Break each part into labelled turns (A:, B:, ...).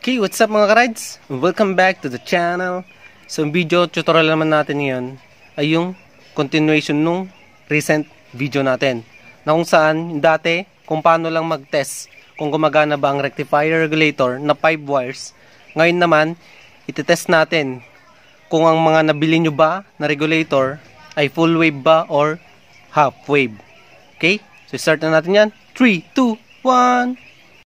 A: Okay, what's up mga ka-rides? Welcome back to the channel. So, yung video tutorial naman natin ngayon ay yung continuation nung recent video natin. Na kung saan, dati, kung paano lang mag-test kung gumagana ba ang rectifier regulator na 5 wires. Ngayon naman, iti-test natin kung ang mga nabili nyo ba na regulator ay full wave ba or half wave. Okay? So, start na natin yan. 3, 2, 1...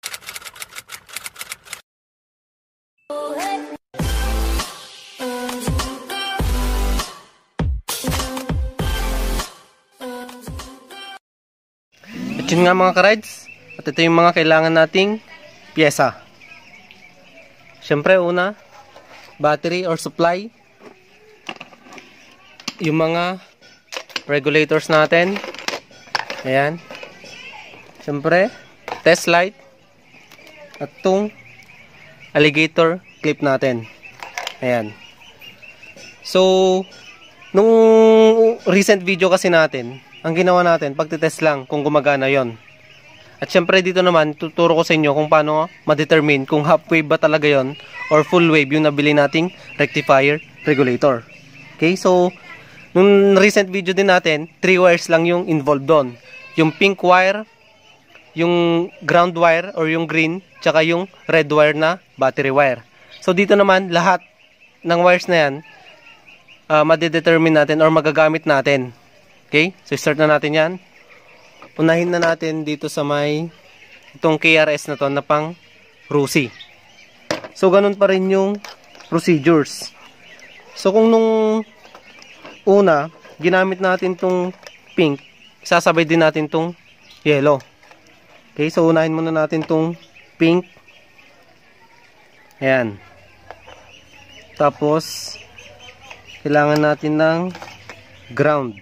A: At yun nga mga ka-rides, at ito yung mga kailangan nating pyesa. Siyempre una, battery or supply. Yung mga regulators natin. Ayan. Siyempre, test light. At itong alligator clip natin. Ayan. So, nung recent video kasi natin, ang ginawa natin, pagtitest lang kung gumagana yon. At syempre dito naman, tuturo ko sa inyo kung paano ma-determine kung half wave ba talaga yon or full wave yung nabili nating rectifier regulator. Okay, so, nung recent video din natin, 3 wires lang yung involved doon. Yung pink wire, yung ground wire or yung green, tsaka yung red wire na battery wire. So dito naman, lahat ng wires na yan, ma-determine natin or magagamit natin. Okay, so start na natin yan. Unahin na natin dito sa may itong KRS na to na pang RUSI. So ganun pa rin yung procedures. So kung nung una ginamit natin tong pink, sasabay din natin tong yellow. Okay, so unahin muna natin tong pink. Ayan. Tapos kailangan natin ng ground.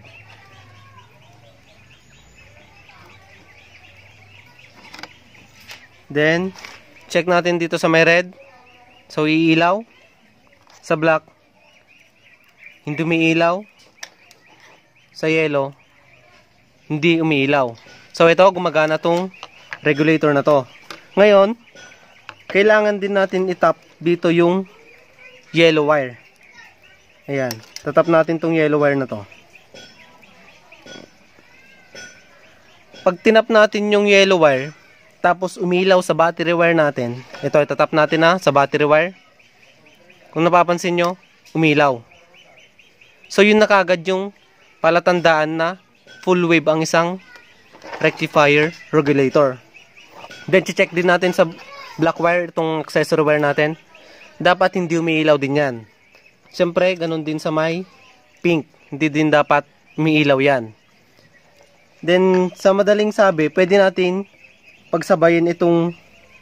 A: Then, check natin dito sa may red. So, iilaw. Sa black, hindi umiilaw. Sa yellow, hindi umiilaw. So, ito, gumagana tong regulator na to. Ngayon, kailangan din natin itap dito yung yellow wire. Ayan. Tatap natin tong yellow wire na to. Pag tinap natin yung yellow wire, tapos umilaw sa battery wire natin. Ito, itatap natin na sa battery wire. Kung napapansin nyo, umilaw. So, yun na kagad yung palatandaan na full wave ang isang rectifier regulator. Then, check din natin sa black wire, itong accessory wire natin. Dapat hindi umiilaw din yan. Siyempre, ganun din sa may pink. Hindi din dapat umiilaw yan. Then, sa madaling sabi, pwede natin pagsabayin itong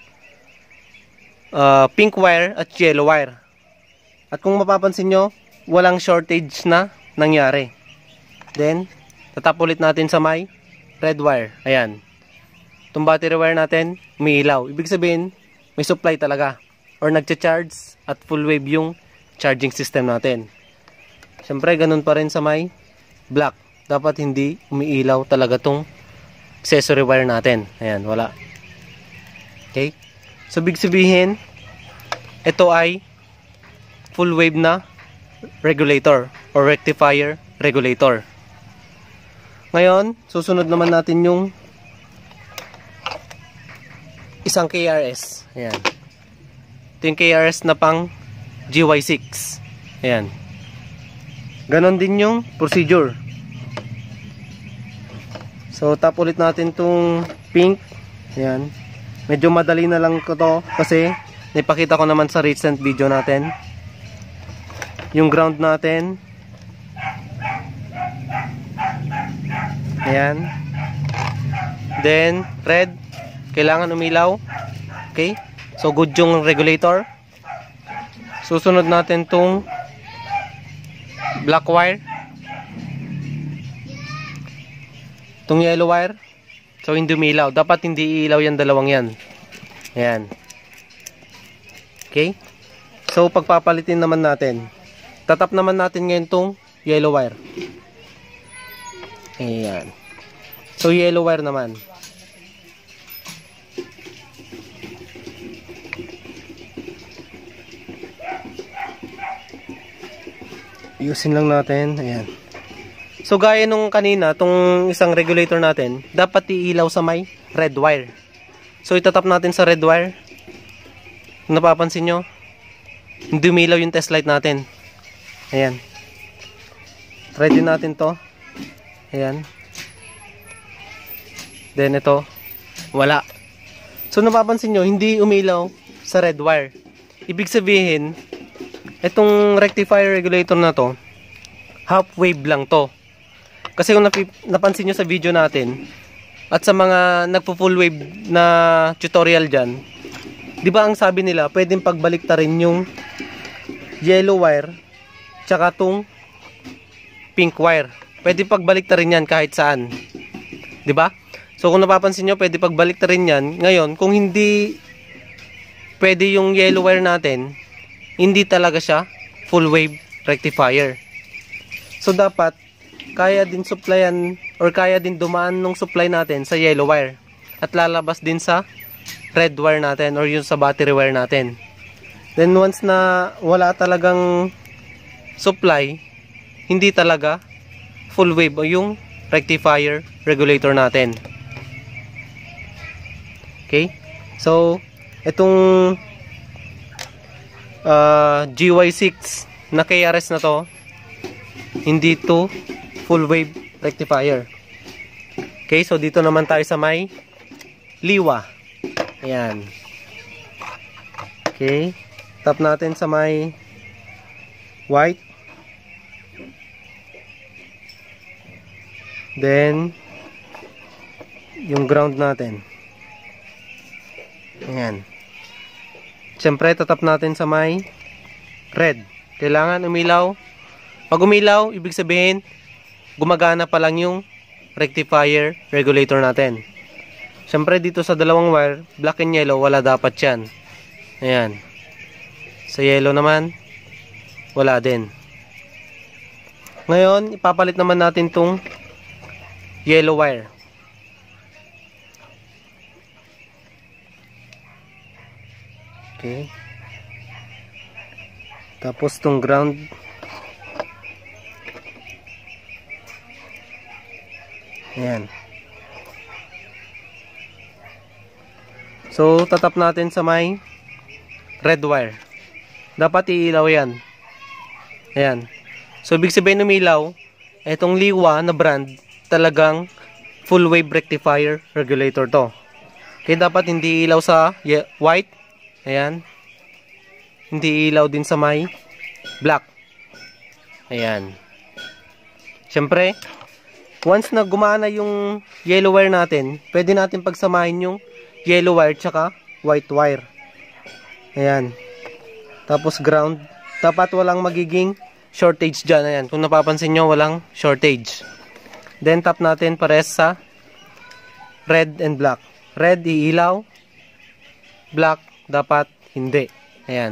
A: pink wire at yellow wire. At kung mapapansin nyo, walang shortage na nangyari. Then, tatap ulit natin sa may red wire. Ayan. Itong battery wire natin, umiilaw. Ibig sabihin, may supply talaga. Or nagcha-charge at full wave yung charging system natin. Siyempre, ganun pa rin sa may black. Dapat hindi umiilaw talaga tong accessory wire natin. Ayan, wala. Okay? So, big sabihin, ito ay full wave na regulator or rectifier regulator. Ngayon, susunod naman natin yung isang KRS. Ayan. Ito yung KRS na pang GY6. Ayan. Ganon din yung procedure. So, tap ulit natin itong pink. Ayan. Medyo madali na lang ko to kasi napakita ko naman sa recent video natin. Yung ground natin. Ayan. Then, red. Kailangan umilaw. Okay. So, good yung regulator. Susunod natin itong black wire. Itong yellow wire. So, hindi umilaw. Dapat hindi ilaw yan, dalawang yan. Ayan. Okay. So, pagpapalitin naman natin. Tatap naman natin ngayon itong yellow wire. Ayan. So, yellow wire naman. Ayusin lang natin. Ayan. So, gaya nung kanina, tong isang regulator natin, dapat iilaw sa may red wire. So, itatap natin sa red wire. Kung napapansin nyo, hindi umilaw yung test light natin. Ayan. Try din natin to. Ayan. Then, ito. Wala. So, napapansin nyo, hindi umilaw sa red wire. Ibig sabihin, itong rectifier regulator na to, half wave lang to. Kasi kung napansin nyo sa video natin, at sa mga nagpo-full wave na tutorial dyan, di ba ang sabi nila, pwedeng pagbaliktarin yung yellow wire, tsaka tong pink wire. Pwede pagbaliktarin yan kahit saan. Di ba? So kung napapansin nyo, pwede pagbaliktarin yan. Ngayon, kung hindi pwede yung yellow wire natin, hindi talaga siya full wave rectifier. So dapat kaya din supplyan or kaya din dumaan ng supply natin sa yellow wire at lalabas din sa red wire natin or yung sa battery wire natin. Then once na wala talagang supply, hindi talaga full wave o yung rectifier regulator natin. Okay? So itong GY6 na KRS na to, hindi to full wave rectifier. Okay, so dito naman tayo sa may liwa. Ayan. Okay, tap natin sa may white. Then yung ground natin. Ayan. Siyempre, tatap natin sa may red. Kailangan umilaw. Pag umilaw, ibig sabihin, gumagana pa lang yung rectifier regulator natin. Siyempre, dito sa dalawang wire, black and yellow, wala dapat yan. Ayan. Sa yellow naman, wala din. Ngayon, ipapalit naman natin tong yellow wire. Okay. Tapos tong ground. Ayan. So, tatap natin sa may red wire. Dapat iilaw yan. Ayan. So, ibig sabihin umilaw, itong Liwa na brand, talagang full wave rectifier regulator to. Kaya dapat hindi ilaw sa white. Ayan. Hindi ilaw din sa may black. Ayan. Siyempre, once na gumana yung yellow wire natin, pwede natin pagsamahin yung yellow wire tsaka white wire. Ayan. Tapos ground. Dapat walang magiging shortage dyan. Ayan. Kung napapansin nyo, walang shortage. Then tap natin pares sa red and black. Red iilaw. Black dapat hindi. Ayan.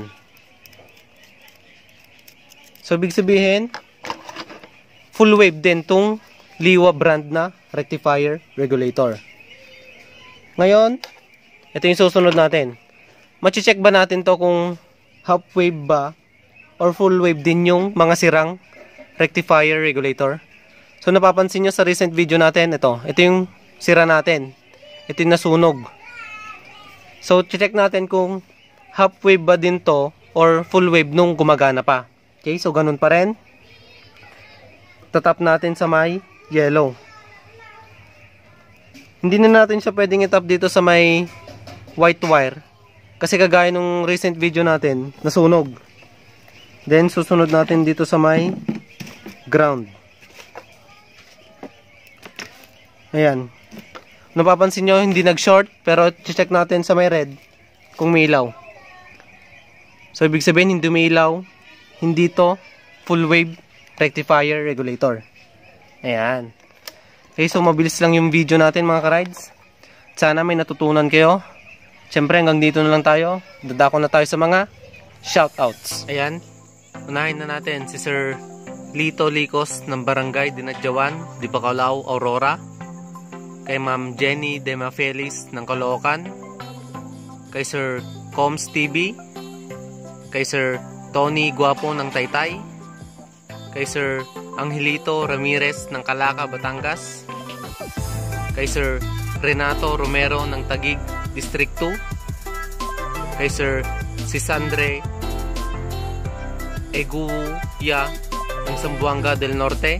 A: So, ibig sabihin, full wave din tong Liwa brand na rectifier regulator. Ngayon, ito yung susunod natin. Machi-check ba natin to kung half wave ba or full wave din yung mga sirang rectifier regulator? So, napapansin nyo sa recent video natin, ito yung sira natin. Ito yung nasunog. So, check natin kung half wave ba din to or full wave nung gumagana pa. Okay, so ganun pa rin. Tatap natin sa may yellow. Hindi na natin siya pwedeng itap dito sa may white wire. Kasi kagaya nung recent video natin, nasunog. Then, susunod natin dito sa may ground. Ayan. Napapansin nyo, hindi nag-short. Pero, check natin sa may red kung may ilaw. So, ibig sabihin, hindi may ilaw. Hindi to full wave rectifier regulator. Ayan. Okay, so mabilis lang yung video natin mga ka-rides. Sana may natutunan kayo. Siyempre, hanggang dito na lang tayo. Dadako na tayo sa mga shoutouts. Ayan. Unahin na natin si Sir Lito Licos ng Barangay Dinadjawan, Di Bacalao, Aurora. Kay Ma'am Jenny Demafelis ng Caloocan. Kay Sir Coms TV. Kay Sir Tony Guapo ng Taytay. kay Sir Angelito Ramirez ng Calaca, Batangas, kay Sir Renato Romero ng Taguig, District 2, kay Sir Sisandre Eguya ng Zamboanga del Norte,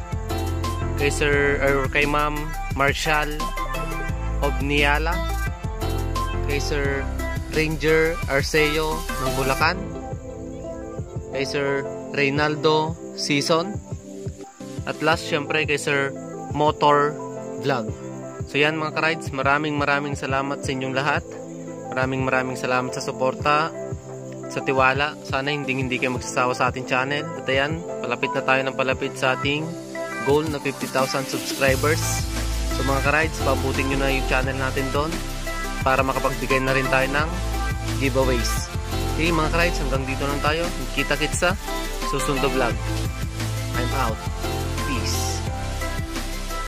A: kay Ma'am Marshall Obniala, kay Sir Ranger Arceo ng Bulacan, kay Sir Reynaldo Season, at last syempre kay Sir Motor Vlog. So yan mga ka-rides, maraming salamat sa inyong lahat. Maraming salamat sa suporta, sa tiwala. Sana hindi kayo magsasawa sa ating channel. At ayan, palapit na tayo ng palapit sa ating goal na 50,000 subscribers. So mga ka-rides, pabuting nyo na yung channel natin doon para makapagbigay na rin tayo ng giveaways. Okay mga ka-rides, hanggang dito lang tayo. Kita-kits sa susunod vlog. I'm out.